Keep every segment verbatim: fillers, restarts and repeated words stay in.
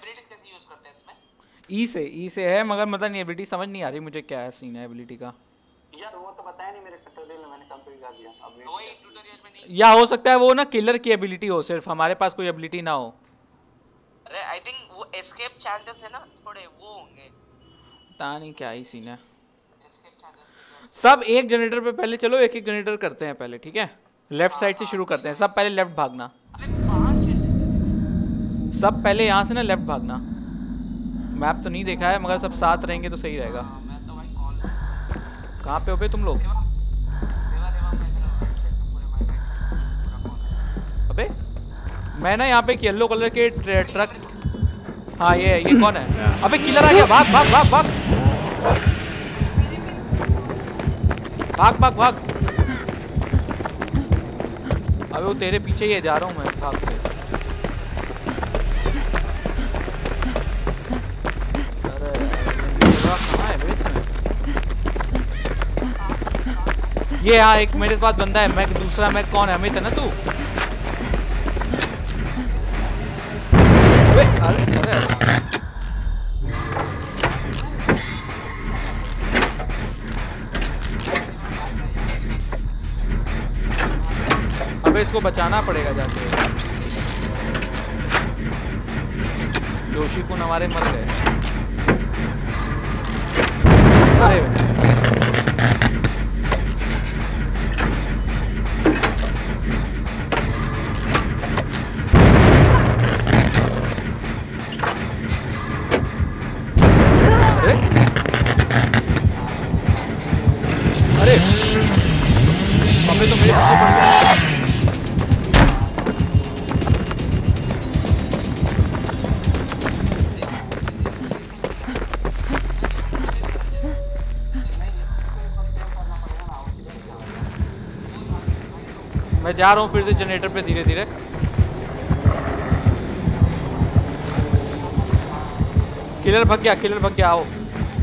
Ability कैसे use करते हैं इसमें? ई से ई से है, मगर मतलब नहीं एबिलिटी समझ नहीं आ रही मुझे क्या है सीन है एबिलिटी का यार। वो तो बताया नहीं मेरे ट्यूटोरियल में, मैंने कंप्लीट कर दिया। अब वही ट्यूटोरियल में नहीं। या हो सकता है वो ना किलर की एबिलिटी हो, सिर्फ हमारे पास कोई एबिलिटी ना हो। अरे आई थिंक वो एस्केप चांसेस है ना थोड़े, वो होंगे। पता नहीं क्या ही सीन है। एस्केप चांसेस सब एक जनरेटर पे पहले चलो, एक एक जनरेटर करते हैं पहले, ठीक है? लेफ्ट साइड से शुरू करते हैं, सब पहले लेफ्ट भागना। अरे पांच है। सब पहले यहाँ से ना लेफ्ट भागना। मैप तो नहीं देखा है, मगर सब साथ रहेंगे तो सही रहेगा। हाँ, मैं तो भाई कॉल कहाँ पे हो बे तुम लोग? देवा देवा देवा मैं इधर राइट साइड पे पूरे माइक पूरा कॉल। अबे मैं ना यहाँ पे एक येलो कलर के ट्रक। हाँ ये ये कौन है? अबे किलर आ गया, भाग भाग भाग भाग भाग भाग भाग। अबे वो तेरे पीछे ही है, जा रहा हूँ मैं भाग के। अरे कहाँ है बे इसमें? ये हाँ एक मेरे पास बंदा है। मैं दूसरा मैं कौन है? अमित है ना तू? अरे अरे अबे इसको बचाना पड़ेगा जाके। जोशी कुन हमारे मर गए। अरे अरे अबे तो मेरे पीछे पड़ गया। मैं जा रहा हूँ फिर से जनरेटर पे धीरे धीरे। किलर भाग गया, किलर भाग गया। आओ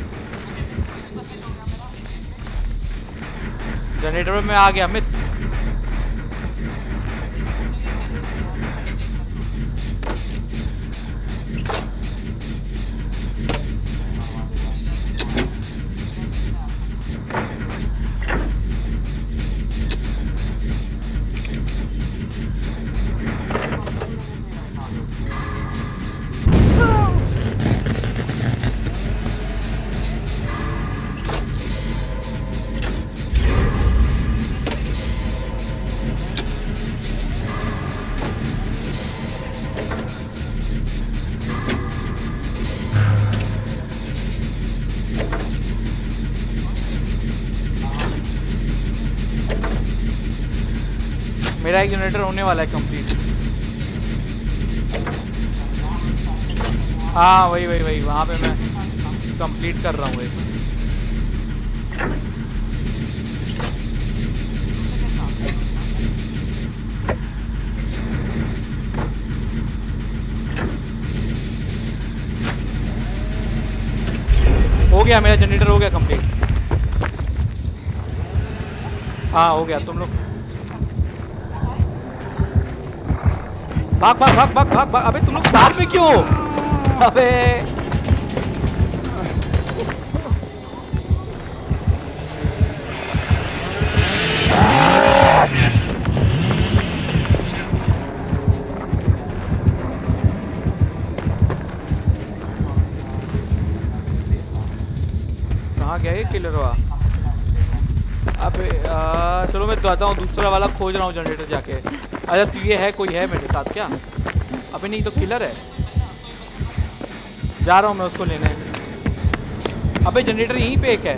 जनरेटर में आ गया अमित। मेरा एक जनरेटर होने वाला है कंप्लीट। हाँ वही वही वही वहाँ पे मैं कंप्लीट कर रहा हूँ एक। हो गया मेरा जनरेटर, हो गया कंप्लीट। हाँ हो गया। तुम लोग भाग भाग भाग भाग भाग भाग। अबे तुम लोग साथ में क्यों? अबे कहाँ गया ये किलर हुआ? अबे आ, चलो मैं बताता हूँ, दूसरा वाला खोज रहा हूँ जनरेटर जाके। अच्छा तो ये है, कोई है मेरे साथ क्या? अबे नहीं तो किलर है। जा रहा हूँ मैं उसको लेने। अबे जनरेटर यहीं पे एक है।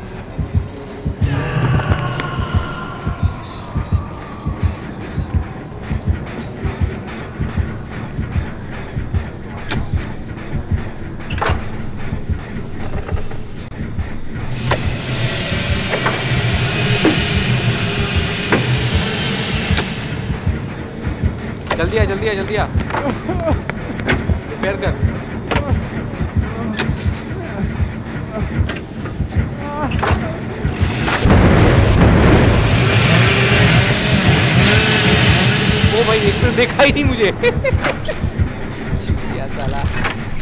जल्दी आ जल्दी आ जल्दी आ, रिपेयर कर। ओ भाई इसने देखा ही नहीं मुझे। साला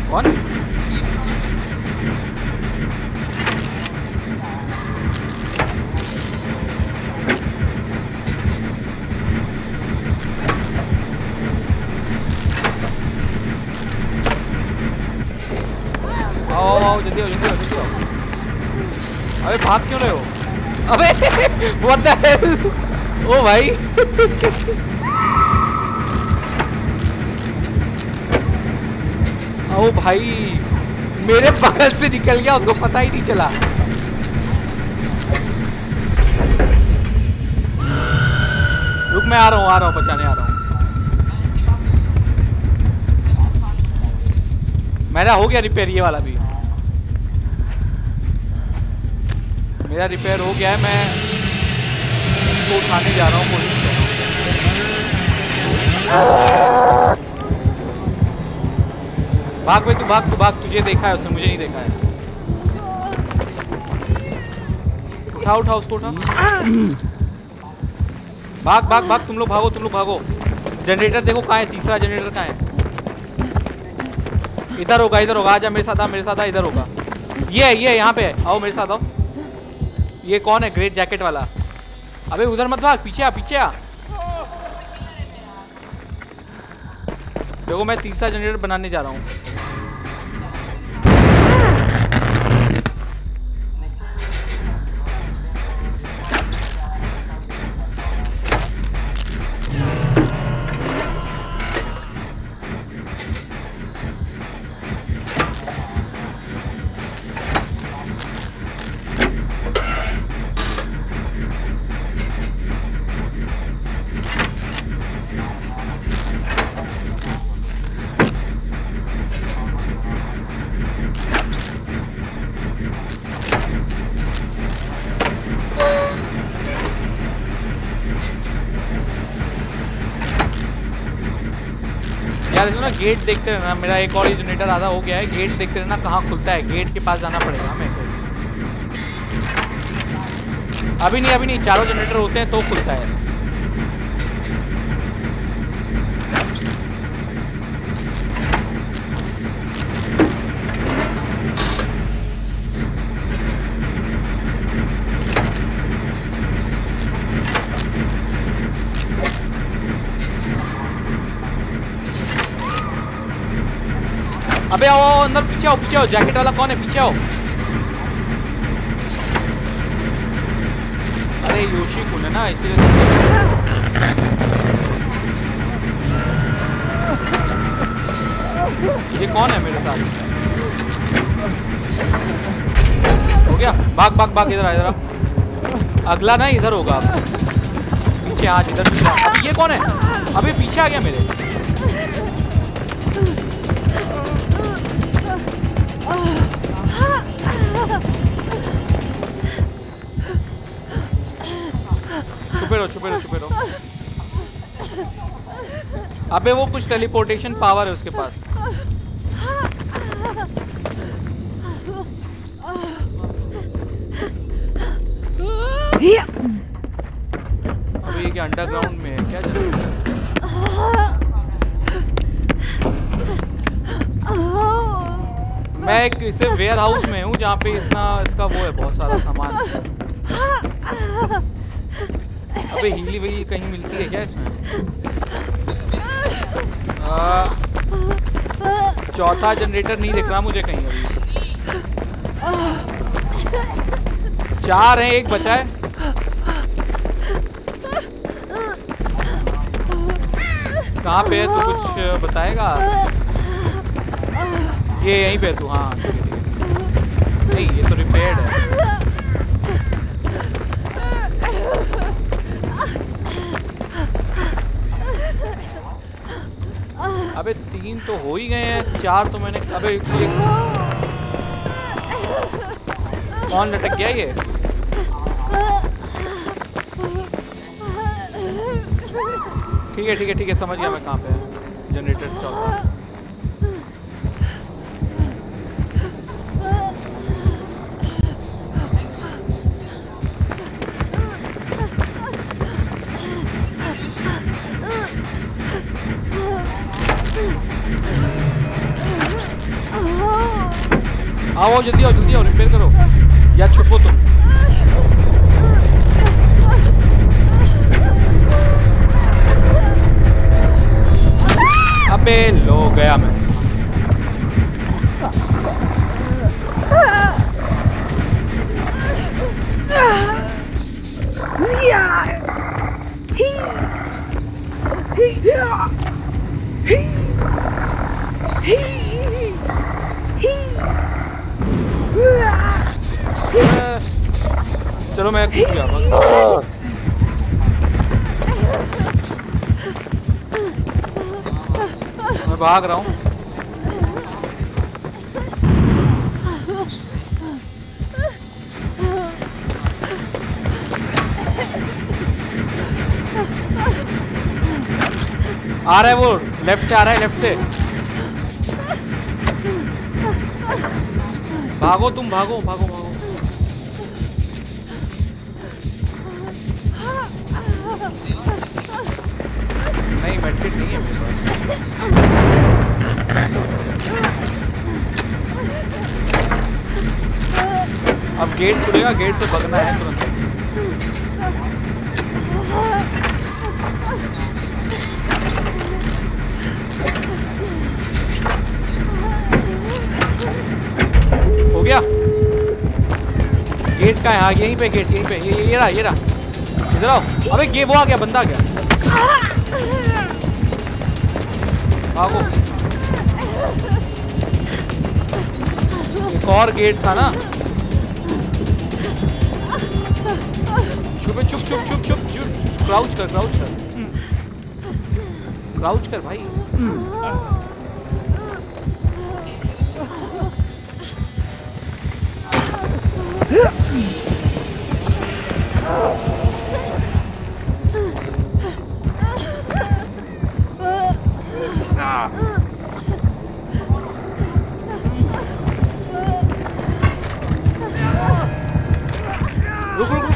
कौन? आओ आओ जल्दी आओ जल्दी आओ जल्दी आओ। अबे भाग क्यों रहे हो? अबे व्हाट द हेल? ओ भाई ओ भाई मेरे बगल से निकल गया, उसको पता ही नहीं चला। रुक मैं आ रहा हूँ आ रहा हूँ बचाने आ रहा हूँ। मेरा हो गया रिपेयर, ये वाला भी मेरा रिपेयर हो गया है। मैं इसको उठाने जा रहा हूँ, कोशिश कर रहा हूँ। भाग भाई तू भाग तू भाग, तुझे देखा है उसने, मुझे नहीं देखा है। उठा उठा उसको उठा। भाग भाग भाग, तुम लोग भागो तुम लोग भागो। जनरेटर देखो कहाँ है, तीसरा जनरेटर कहाँ है? इधर होगा इधर होगा, आजा मेरे साथ आ मेरे साथ आ, इधर होगा। ये ये यहाँ पे है, आओ मेरे साथ आओ। ये कौन है ग्रेट जैकेट वाला? अबे उधर मत भाग, पीछे आ पीछे आ। देखो मैं तीसरा जनरेटर बनाने जा रहा हूँ। यार इसमें ना गेट देखते रहना, मेरा एक और जनरेटर आधा हो गया है। गेट देखते रहना कहाँ खुलता है, गेट के पास जाना पड़ेगा हमें। अभी नहीं अभी नहीं, चारों जनरेटर होते हैं तो खुलता है। अबे आओ आओ अंदर, पीछे आओ पीछे आओ। जैकेट वाला कौन है? पीछे आओ। अरे योशी कुन है ना, इसीलिए। ये कौन है मेरे साथ? हो गया, भाग भाग भाग, इधर आ इधर आ। अगला ना इधर होगा, पीछे आज इधर पीछे। अबे ये कौन है? अबे पीछे आ गया मेरे। छुपे रहो छुपे रहो छुपे रहो। अबे वो कुछ टेलीपोर्टेशन पावर है उसके पास। अबे ये क्या अंडरग्राउंड में है क्या? मैं एक इसे वेयर हाउस में हूँ जहाँ पे इसका इसका वो है बहुत सारा सामान। अबे हीली वही कहीं मिलती है क्या इसमें? आ, चौथा जनरेटर नहीं दिख रहा मुझे कहीं अभी। चार हैं, एक बचा है। कहाँ पे है तू, कुछ बताएगा? ये यहीं पे तू? हाँ ठीक है ठीक है। नहीं ये तो रिपेयर्ड है। अबे तीन तो हो ही गए हैं, चार तो मैंने। अबे ये कौन लटक गया ये? ठीक है ठीक है ठीक है, समझ गया मैं कहाँ पे है जनरेटर चौथा। आओ आओ जल्दी आओ जल्दी आओ रिपेयर करो या छुपो तुम। अबे लो गया मैं। चलो मैं कूद गया मैं भाग रहा हूँ। आ रहा है वो लेफ्ट से आ रहा है लेफ्ट से। भागो तुम भागो भागो भागो। नहीं मेडकिट नहीं है मेरे पास। अब गेट खुलेगा गेट से भगना है तुरंत। हो गया गेट का है। हाँ यहीं पे गेट यहीं पे ये ये रहा ये रहा। इधर आओ। अबे ये वो आ गया बंदा आ गया। भागो। एक और गेट था ना। छुपे चुप चुप चुप चुप चुप क्राउच कर क्राउच कर क्राउच कर भाई। रुक रुक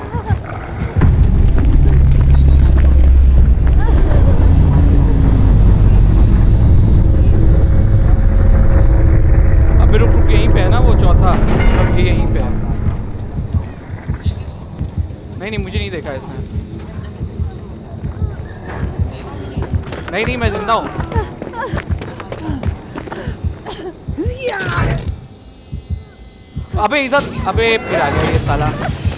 अबे रुक रुक यहीं पे है ना वो चौथा। अब ये यहीं पे है। नहीं नहीं मुझे नहीं देखा इसने। नहीं नहीं मैं जिंदा हूँ। अबे इधर अबे फिर आ गया ये साला।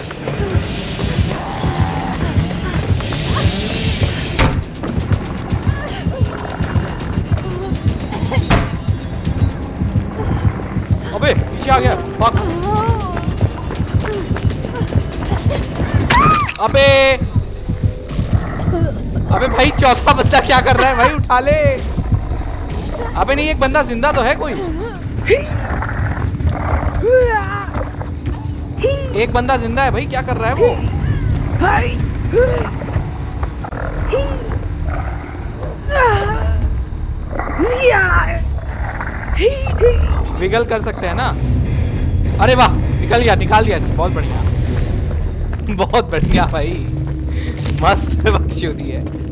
अबे पीछे आ गया। फक। अबे अबे भाई चौथा बंदा क्या कर रहा है भाई उठा ले। अबे नहीं एक बंदा जिंदा तो है कोई। एक बंदा जिंदा है भाई क्या कर रहा है वो। विगल कर सकते हैं ना। अरे वाह निकल गया निकाल दिया इसने। बहुत बढ़िया बहुत बढ़िया भाई मस्त बख्शी होती है।